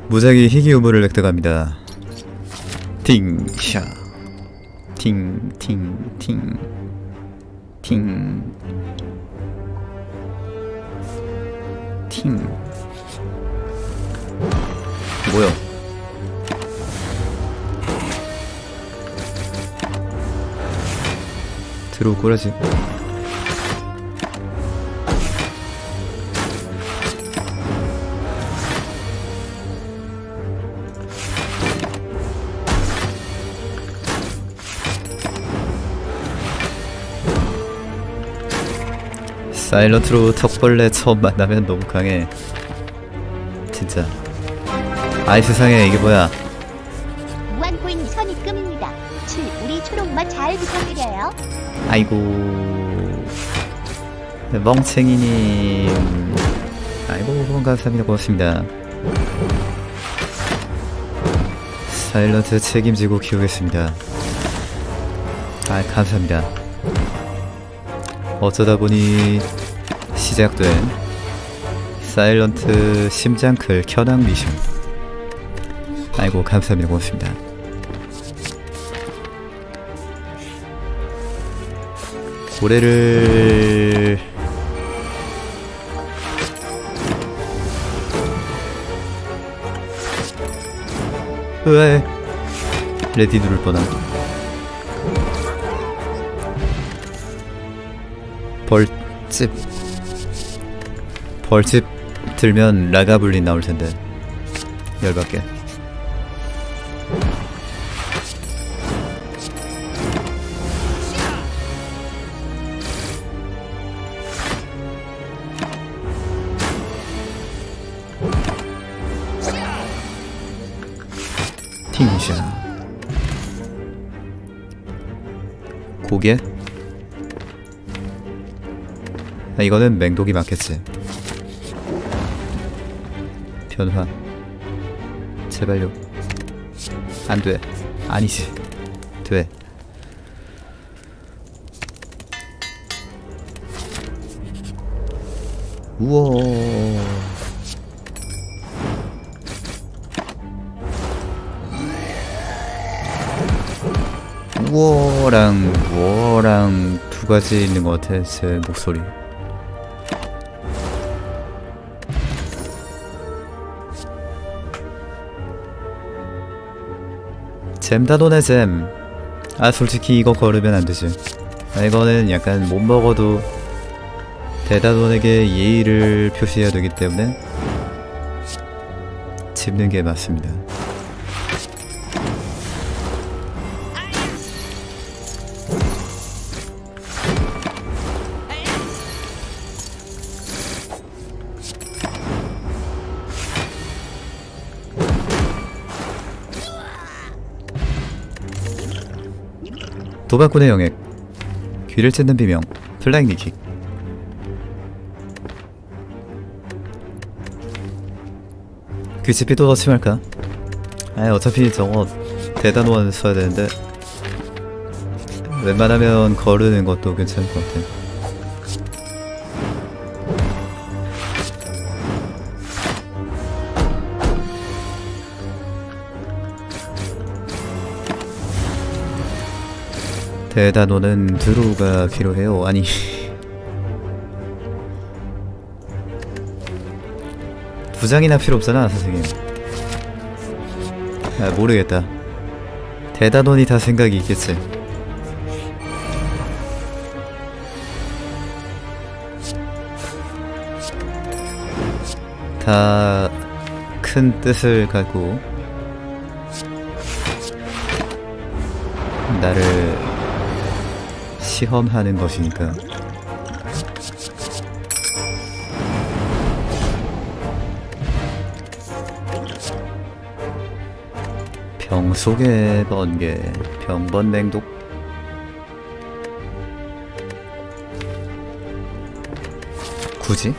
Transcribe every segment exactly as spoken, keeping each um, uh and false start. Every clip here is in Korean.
무작위 희귀 우물을 획득합니다. 팅샤 팅팅팅 팅 팅 뭐야? 들어올 거라지. 사일런트로 턱벌레 처음 만나면 너무 강해. 진짜. 아이 세상에 이게 뭐야. 무한코인 선입금입니다. 칠. 우리 초록맛 잘 부탁드려요. 아이고 멍챙이님 아이고 후원 감사합니다. 고맙습니다. 사일런트 책임지고 키우겠습니다. 아 감사합니다. 어쩌다보니 시작된 사일런트 심장클 켜낭 미션. 아이고 감사합니다. 고맙습니다. 고래를 으에 레디 누를 뻔한 벌집 벌집 들면 라가블린 나올텐데 열받게. 팅샤 고개? 아, 이거는 맹독이 맞겠지. 변화 제발요. 안돼. 아니지. 돼. 우와 우어랑 우어랑 두 가지 있는 것 같아. 제 목소리. 잼다돈의 잼. 아 솔직히 이거 걸으면 안되지. 아, 이거는 약간 못 먹어도 데다돈에게 예의를 표시해야 되기 때문에 집는 게 맞습니다. 도박꾼의 영액, 귀를 찢는 비명, 플라잉 니킥. 귀집이 또 더 심할까? 아 어차피 저거 대단원 써야 되는데 웬만하면 거르는 것도 괜찮을 것 같아. 대단원은 드루가 필요해요. 아니 두 장이나 필요 없잖아 선생님. 아 모르겠다. 대단원이 다 생각이 있겠지. 다 큰 뜻을 갖고 나를 시험하는 것이니까. 병 속의 번개, 병번맹독. 굳이?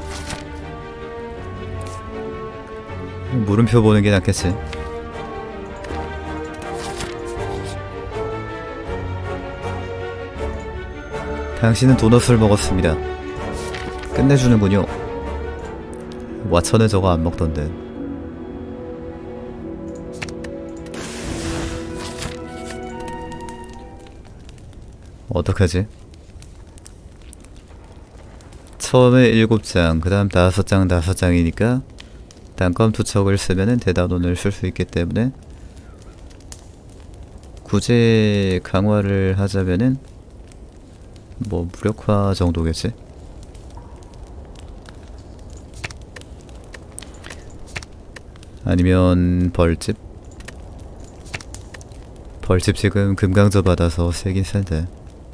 물음표 보는 게 낫겠지. 당신은 도넛을 먹었습니다. 끝내주는군요. 왓천은 저거 안 먹던데. 어떡하지? 처음에 일곱 장, 그 다음 다섯 장, 다섯 장이니까 단검 투척을 쓰면은 대단원을 쓸 수 있기 때문에 굳이 강화를 하자면은 뭐 무력화 정도겠지? 아니면 벌집? 벌집 지금 금강저 받아서 세긴 센데.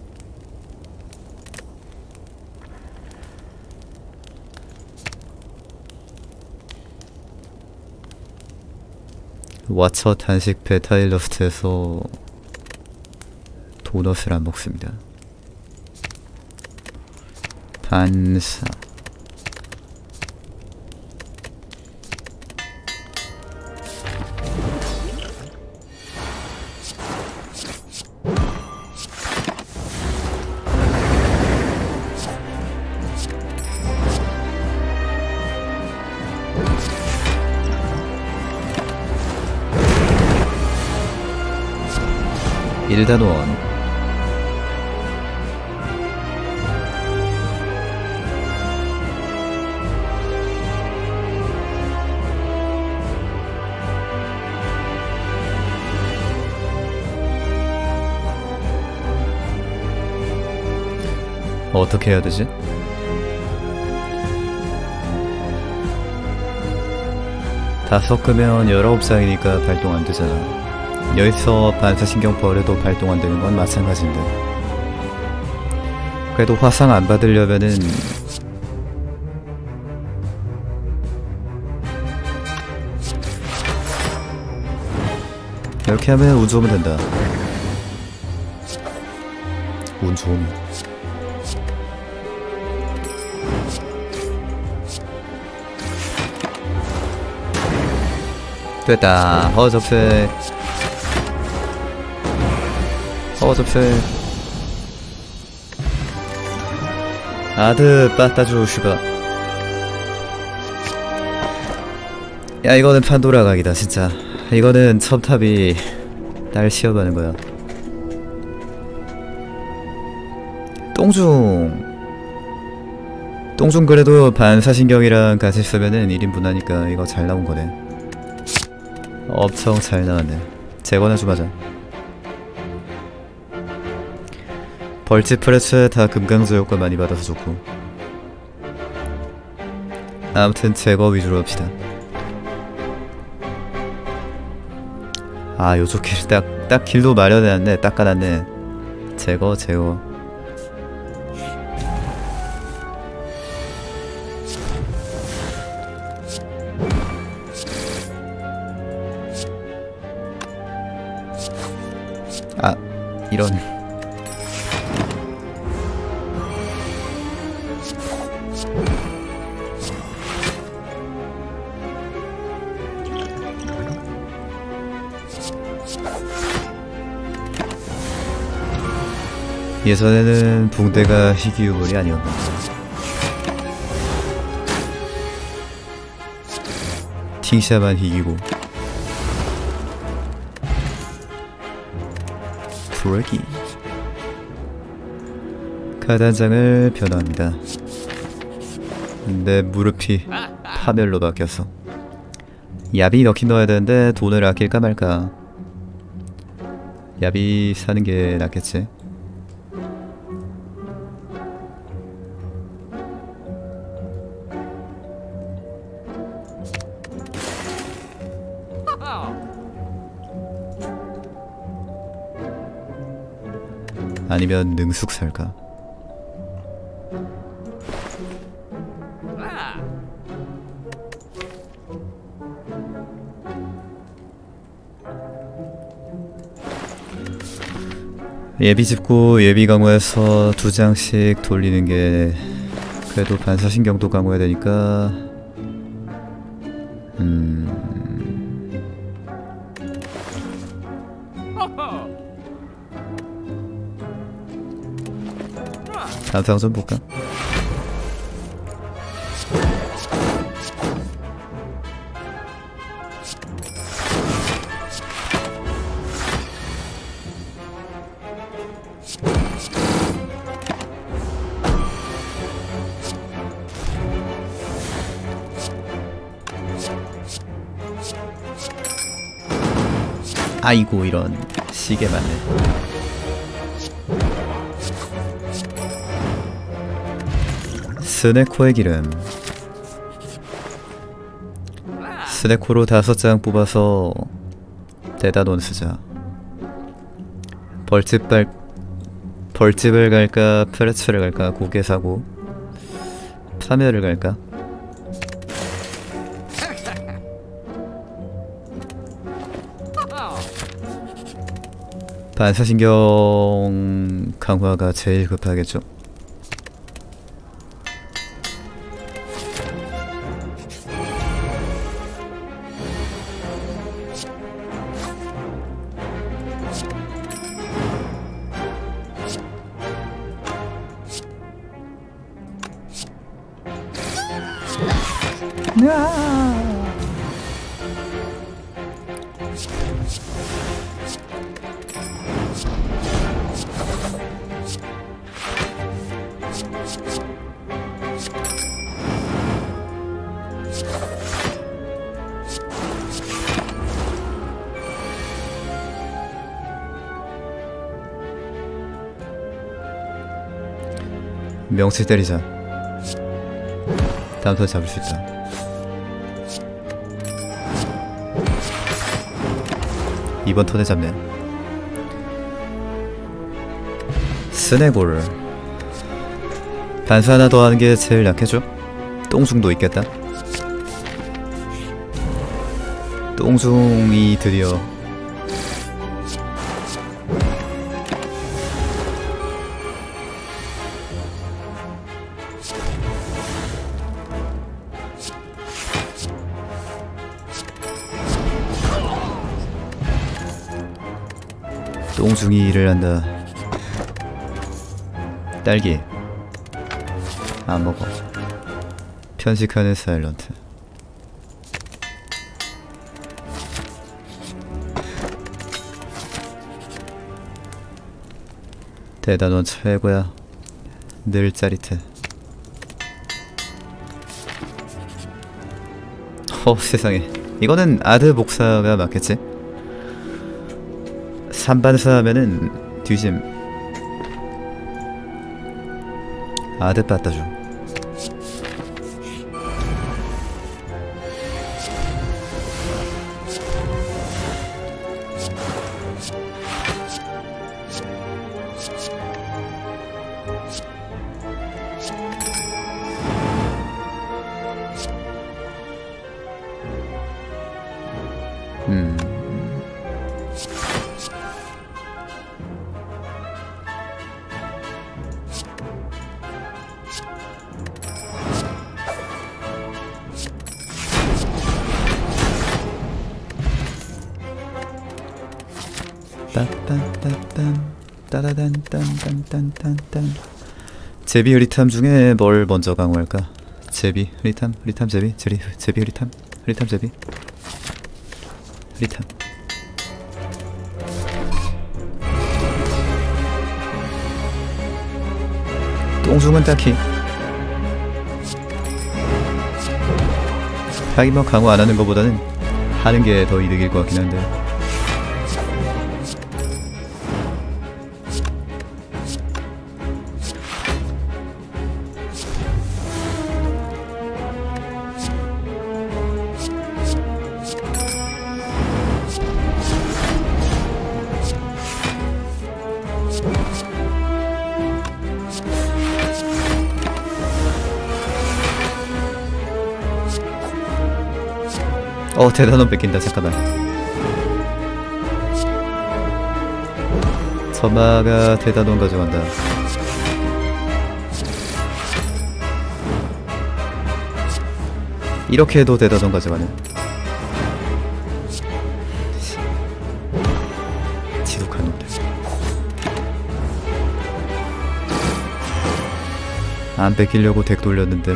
와처 단식 베타일러스트에서 도넛을 안 먹습니다. 반사 일단원 어떻게 해야 되지? 다 섞으면 열아홉 장이니까 발동 안 되잖아. 여기서 반사신경 버려도 발동 안 되는 건 마찬가지인데. 그래도 화상 안 받으려면은 이렇게 하면 운 좋으면 된다. 운 좋으면. 됐다. 허접세. 허접세. 아드 빠따주 슈가. 야, 이거는 판도라 각이다 진짜. 이거는 첨탑이 날 시험하는 거야. 똥중 똥중 그래도 반사신경이랑 같이 쓰면은 일 인분 하니까 이거 잘 나온 거네. 엄청 잘 나왔네. 재건해 좀 하자. 벌집 프레스 다 금강조 효과 많이 받아서 좋고. 아무튼 제거 위주로 합시다. 아, 요쪽 길 딱, 딱 길도 마련해놨네. 닦아놨네. 제거, 제거. 아, 이런. 예전에는 붕대가 희귀유물이 아니었나. 팅샤만 희귀고. 브레기. 가단장을 변화합니다. 내 무릎이 파멸로 바뀌었어. 야비 넣긴 넣어야 되는데 돈을 아낄까 말까. 야비 사는 게 낫겠지. 아니면 능숙 살까? 예비 짚고 예비 강화해서 두 장씩 돌리는 게 그래도 반사신경도 강화해야 되니까. 음... 단상 좀 볼까? 아이고 이런 시계 맞네. 스네코의 기름. 스네코로 다섯 장 뽑아서 데다돈 쓰자. 벌집 발 벌집을 갈까 프레츠를 갈까 고개 사고 파멸을 갈까. 반사신경 강화가 제일 급하겠죠. 명치 때리자. 다음 턴 잡을 수 있다. 이번 턴에 잡네. 스네골. 반사 하나 더 하는 게 제일 약해져. 똥중도 있겠다. 똥중이 드디어 똥중이 일을 한다. 딸기 안 먹어. 편식하는 사일런트. 대단원 최고야. 늘 짜릿해. 어 세상에. 이거는 아드 복사가 맞겠지? 삼반사 하면은 뒤짐. 아드 빠따줘. 음. 딴딴딴딴 따다단딴딴딴딴딴. 제비 흐리탐 중에 뭘 먼저 강화할까? 제비 흐리탐 흐리탐 제비 제리 제비 흐리탐 흐리탐 제비 흐리탐. 똥중은 딱히 하긴 뭐 강화 안 하는 것보다는 하는 게 더 이득일 것 같긴 한데. 어 대단원 뺏긴다. 잠깐만. 점마가 대단원 가져간다. 이렇게 해도 대단원 가져가네. 지독한 놈들. 안 뺏기려고 덱 돌렸는데.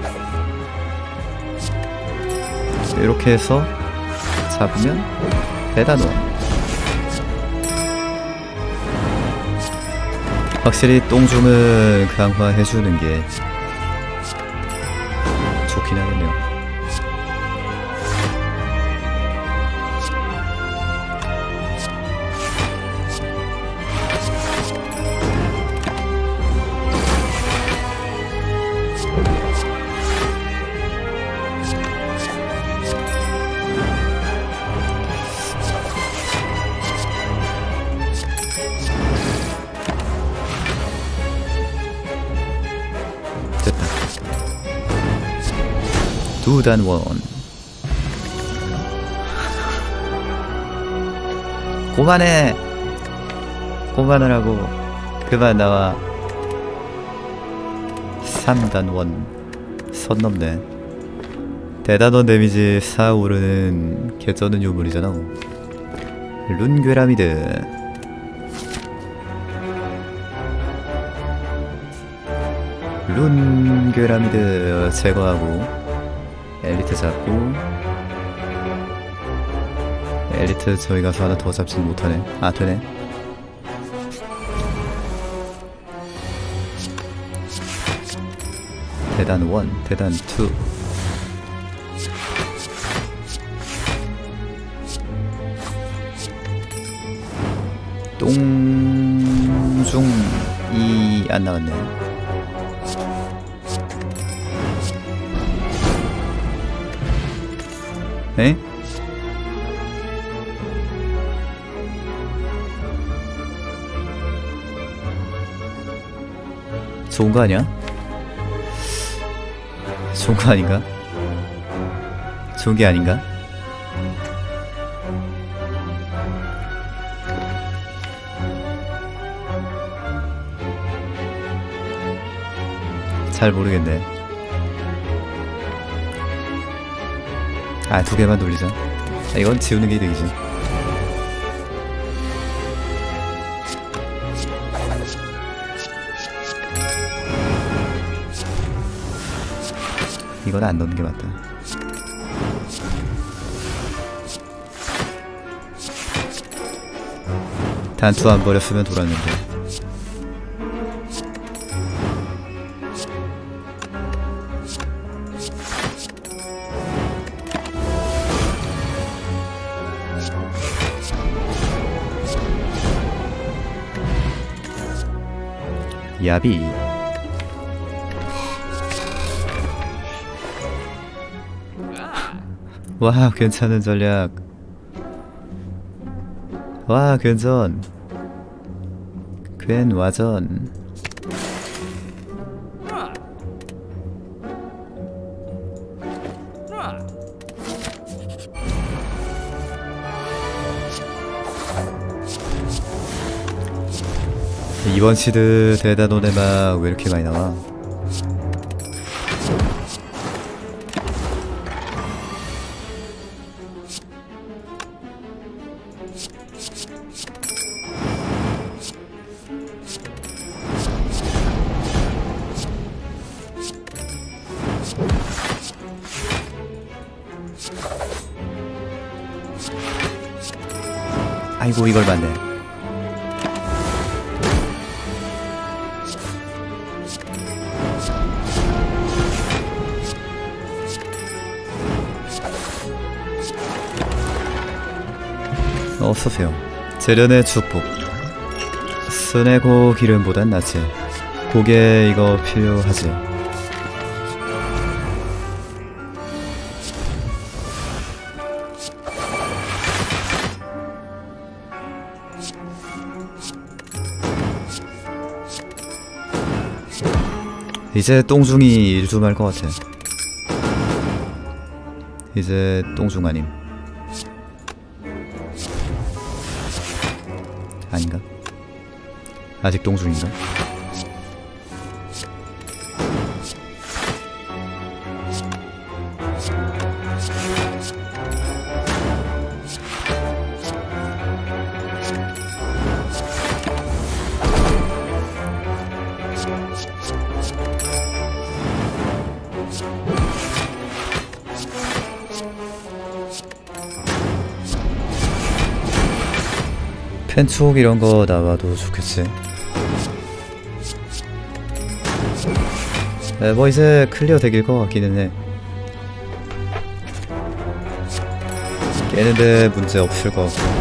이렇게 해서 잡으면 대단원. 확실히 똥중은 강화해주는 게 좋긴 하겠네요. 두단원. 그만해. 그만하라고. 그만 나와. 삼단원. 선 넘네. 대단원 데미지 사 오르는 개쩌는 유물이잖아. 룬괴라미드. 룬괴라미드 제거하고 엘리트 잡고. 엘리트 저기 가서 하나 더 잡지는 못하네. 아 되네. 대단 원, 대단 투. 똥중이 안 나왔네. 에? 좋은 거 아니야? 좋은 거 아닌가? 좋은 게 아닌가? 잘 모르겠네. 아, 두 개만 돌리자. 아, 이건 지우는 게 이득이지. 이건 안 넣는 게 맞다. 단투 안 버렸으면 돌았는데. 야비. 와, 괜찮은 전략. 와, 괜찮. 괜 와전. 이번 시드 대단원의 막 왜 이렇게 많이 나와? 아이고, 이걸 맞네. 어서오세요. 재련의 축복. 스네고 기름보단 낫지. 고개 이거 필요하지. 이제 똥중이 일 좀 할 것 같아. 이제 똥중 아님. 아닌가? 아직 똥중인가? 펜촉 이런거 나와도 좋겠지. 네, 뭐 이제 클리어 되길 것 같기는 해. 깨는데 문제 없을 것 같고.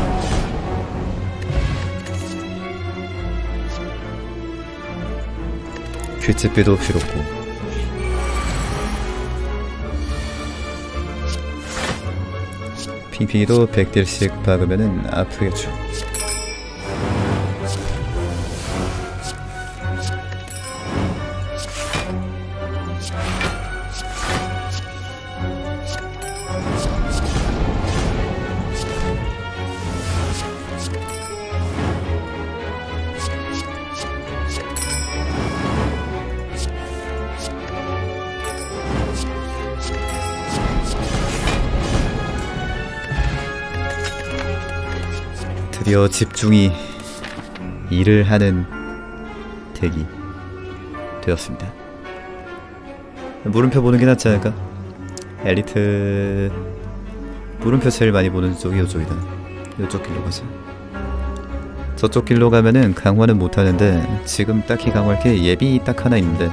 귓집비도 필요 없고. 핑핑이도 백 딜씩 박으면은 아프겠죠. 드디어 집중이 일을 하는 덱이 되었습니다. 물음표 보는 게 낫지 않을까? 엘리트 물음표 제일 많이 보는 쪽이 이쪽이다. 이쪽 길로 가자. 저쪽 길로 가면은 강화는 못하는데 지금 딱히 강화할 게 예비 딱 하나 있는데,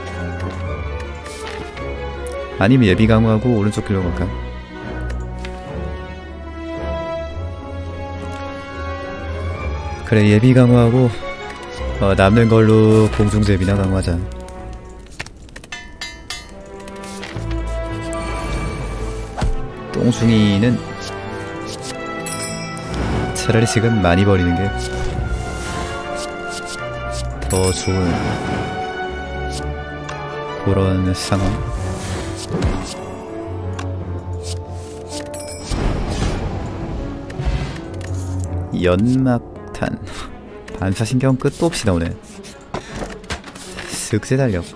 아니면 예비 강화하고 오른쪽 길로 갈까? 그래, 예비 강화하고 어, 남는 걸로 공중제비나 강화하자. 똥숭이는 차라리 지금 많이 버리는 게 더 좋은 그런 상황. 연막탄 반사신경 끝도 없이 나오네. 슥세 달력.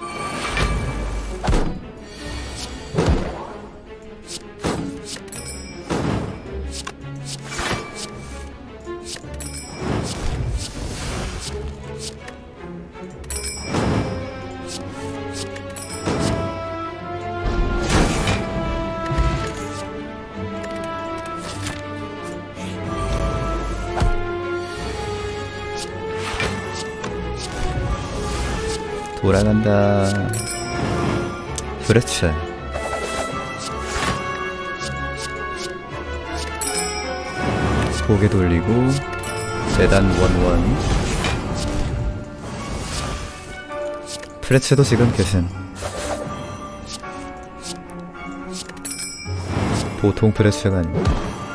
돌아간다. 그렇지. 고개 돌리고 재단 원원. 프레츠도 지금 계신 보통 프레츠가 아닙니다.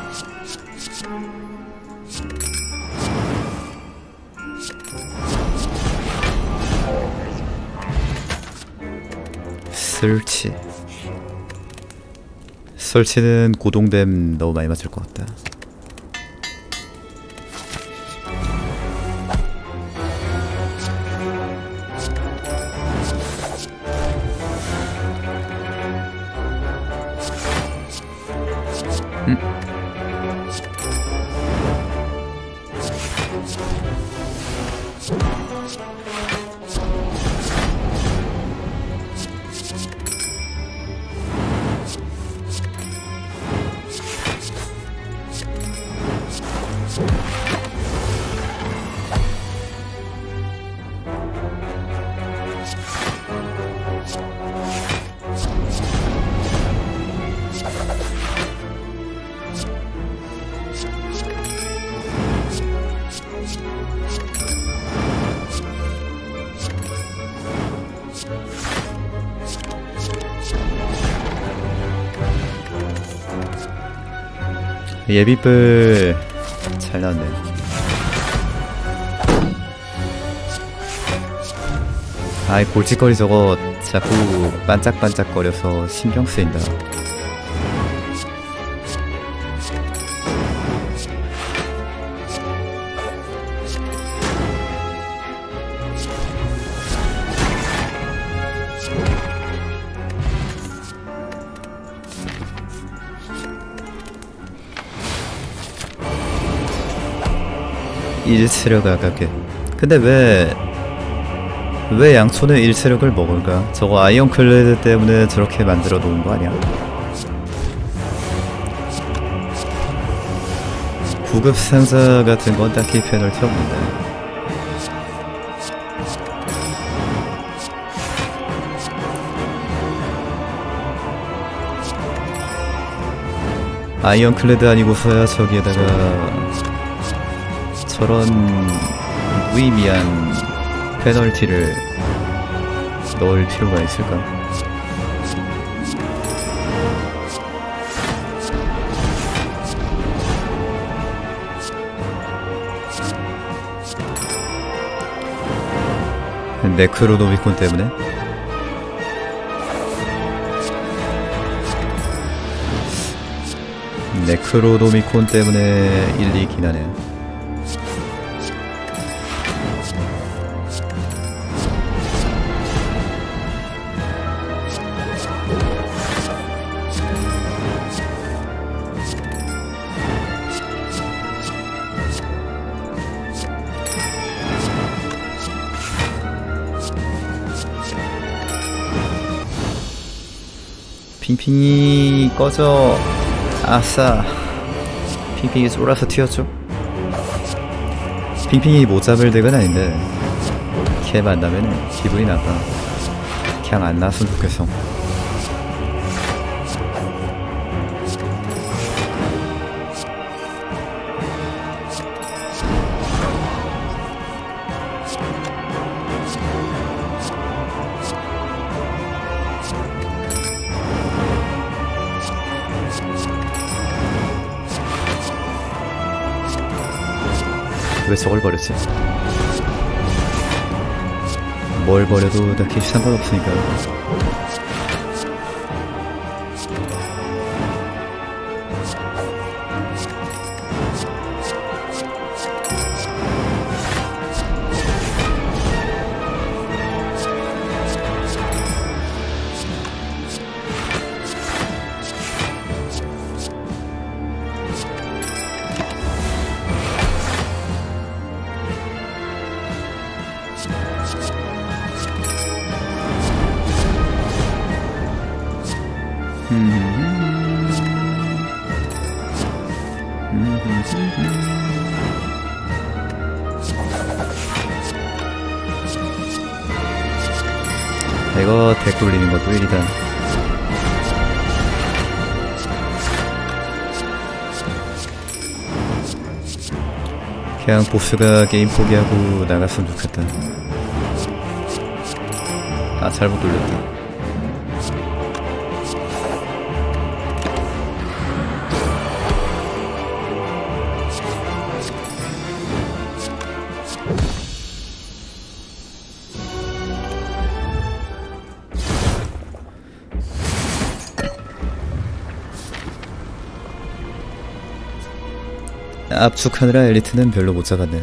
설치. 설치는 고동댐 너무 많이 맞을 것 같다. 음. 예비뿔 잘 나왔네. 아이 골칫거리 저거 자꾸 반짝반짝거려서 신경 쓰인다. 일체력 아깝게. 근데 왜 왜 양초는 일체력을 먹을까? 저거 아이언클레드 때문에 저렇게 만들어 놓은 거 아니야? 구급 상자 같은 건 딱히 페널티 없는데. 아이언클레드 아니고서야 저기에다가 저런 무의미한 페널티를 넣을 필요가 있을까? 네크로노미콘 때문에? 네크로노미콘 때문에 일리긴 하네. 핑핑이 꺼져. 아싸. 핑핑이 쫄아서 튀었죠? 핑핑이 못 잡을 덱은 아닌데 걔 만나면은 기분이 나빠. 그냥 안 나왔으면 좋겠어. 왜 저걸 버렸지? 뭘 버려도 딱히 상관없으니까. 이거 덱 돌리는 것도 일이다. 그냥 보스가 게임 포기하고 나갔으면 좋겠다. 아, 잘못 돌렸다. 압축하느라 엘리트는 별로 못 잡았네.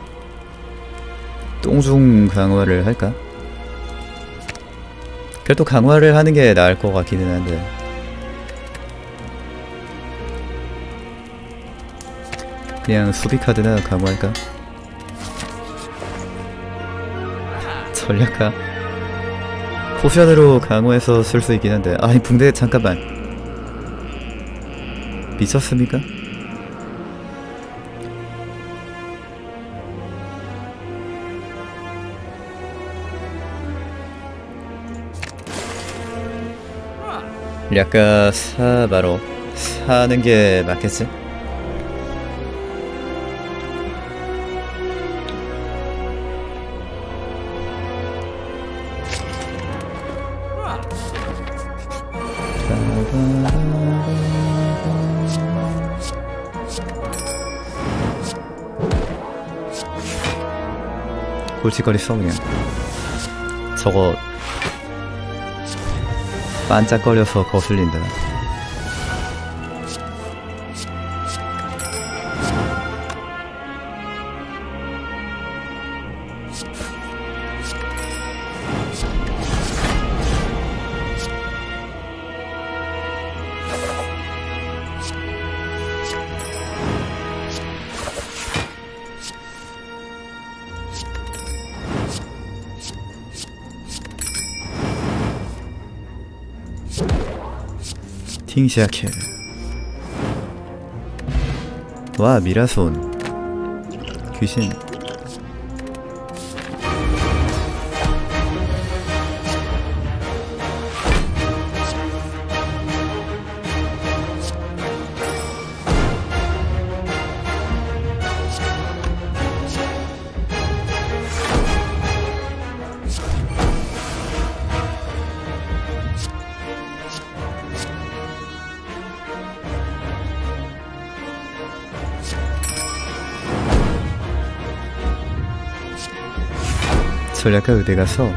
똥중 강화를 할까? 그래도 강화를 하는 게 나을 것 같기는 한데. 그냥 수비 카드나 강화할까? 전략가? 포션으로 강화해서 쓸 수 있긴 한데. 아니, 붕대 잠깐만. 미쳤습니까? 약간 사 바로 사는 게 맞겠지? 골칫거리써 그냥. 저거 반짝거려서 거슬린다. 팅시아케. 와, 미라손. 귀신. 전략가 의대 가서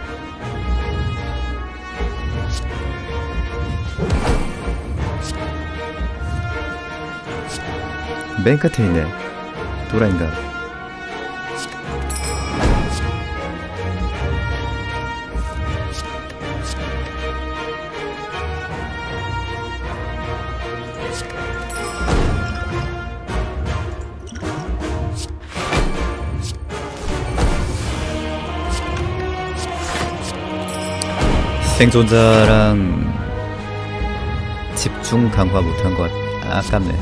맨 끝에 있네. 도라인가. 생존자랑 집중 강화 못한 것 아깝네.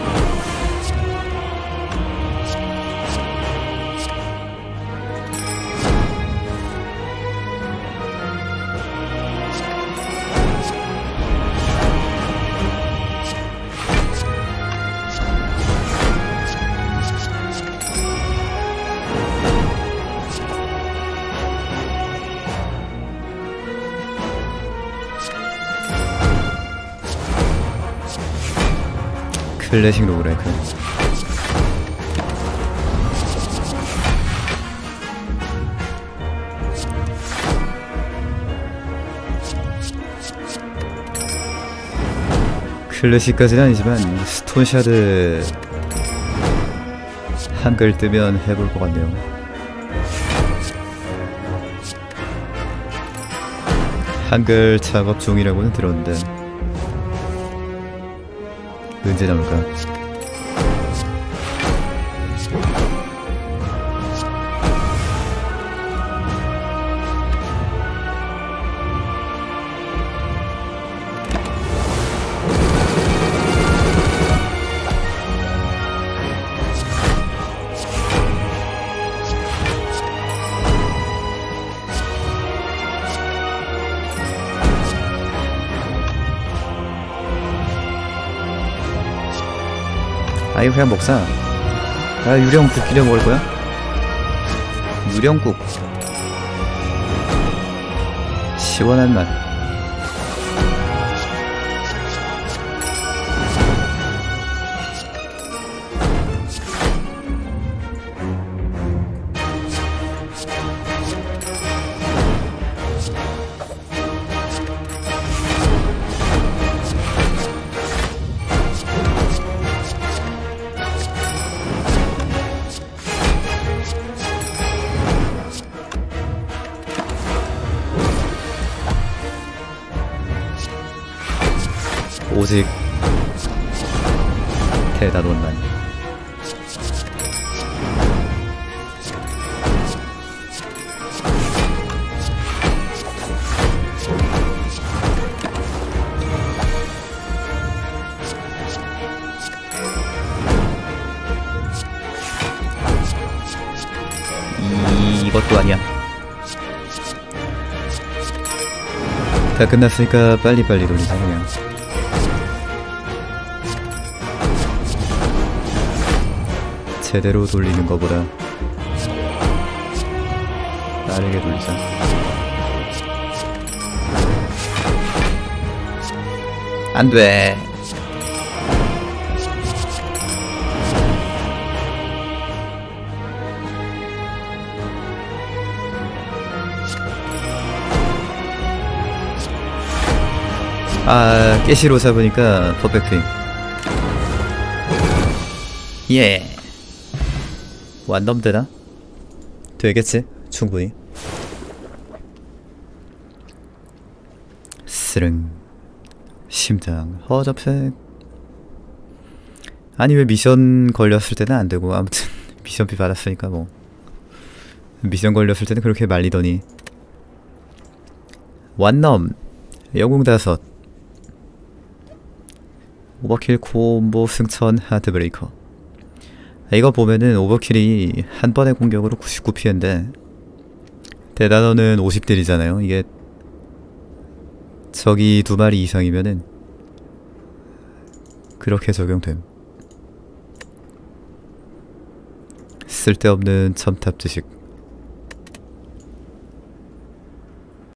클래식 로그라이크. 클래식까지는 아니지만 스톤샤드 한글 뜨면 해볼 것 같네요. 한글 작업 중이라고는 들었는데 언제 나올까? 아이 그냥 먹자. 아 유령국 끼려 먹을 거야? 유령국 시원한 맛. 오직 대단원만. 이, 이것도 아니야. 다 끝났으니까 빨리빨리 돌리자 그냥. 제대로 돌리는 것보다 빠르게 돌리자. 안 돼. 아, 깨시로 잡으니까 퍼펙트임. 예. 완덤 되나? 되겠지? 충분히. 스릉 심장 허접색. 아니 왜 미션 걸렸을 때는 안 되고. 아무튼 미션비 받았으니까 뭐. 미션 걸렸을 때는 그렇게 말리더니. 완넘 영웅 다섯 오버킬 콤보 승천 하드브레이커. 이거 보면은 오버킬이 한 번의 공격으로 구십구 피해인데 대단원은 오십 딜이잖아요. 이게 적이 두 마리 이상이면은 그렇게 적용됨. 쓸데없는 첨탑 지식.